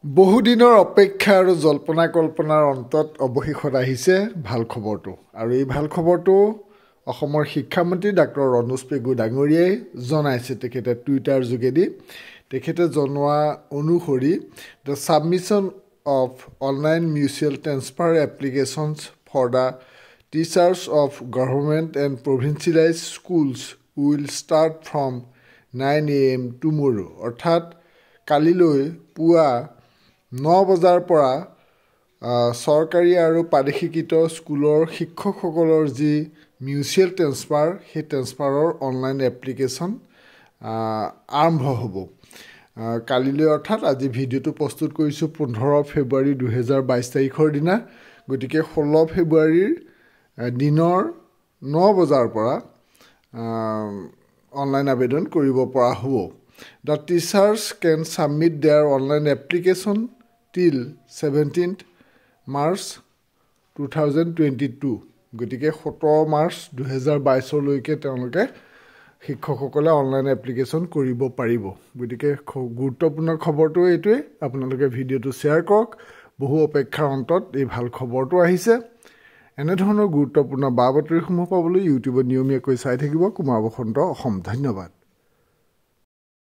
বহুদিনৰ অপেক্ষা আৰু জল্পনা কল্পনাৰ অন্তত অৱশেষত আহিছে ভাল খবৰটো আৰু এই ভাল খবৰটো অসমৰ শিক্ষামন্ত্ৰী ডাক্তৰ ৰণোজ পেগু ডাঙৰীয়াই জনাইছে তেখেতে টুইটাৰ যোগেদি তেখেতে জনোৱা অনুসৰি the submission of online mutual transfer applications for the teachers of government and provincialized schools will start from 9 a.m. tomorrow অৰ্থাৎ কালিলৈ পুৱা 9 বজাৰ পৰা সৰকাৰী আৰু প্ৰাদেশিকৃত স্কুলৰ শিক্ষকসকলৰ যি মিউচুৱেল ট্ৰান্সফাৰ সেই ট্ৰান্সফাৰৰ অনলাইন এপ্লিকেশ্যন আৰম্ভ হ'ব কালিলৈ অৰ্থাৎ আজি ভিডিঅ'টো প্ৰস্তুত কৰিছোঁ 15 ফেব্ৰুৱাৰী 2022 তাৰিখৰ দিনা গতিকে 16 ফেব্ৰুৱাৰীৰ দিনৰ 9 বজাৰ পৰা অনলাইন আবেদন কৰিব পৰা হ'ব The teachers can submit their online application till 17th March 2022. গতিকে 17 মাৰ্চ 2022 লৈকে তেওঁলোকে শিক্ষকসকলে অনলাইন এপ্লিকেশ্যন কৰিব পাৰিব গতিকে গুৰুত্বপূৰ্ণ খবৰটো এইটোৱে আপোনালোকে ভিডিঅ'টো শ্বেয়াৰ কৰক বহু অপেক্ষাৰ অন্তত এই ভাল খবৰটো আহিছে এনে ধৰণৰ গুৰুত্বপূৰ্ণ বাতৰিসমূহ পাবলৈ ইউটিউবত নিয়মীয়াকৈ চাই থাকিব কুমাৰ বসন্ত অসম ধন্যবাদ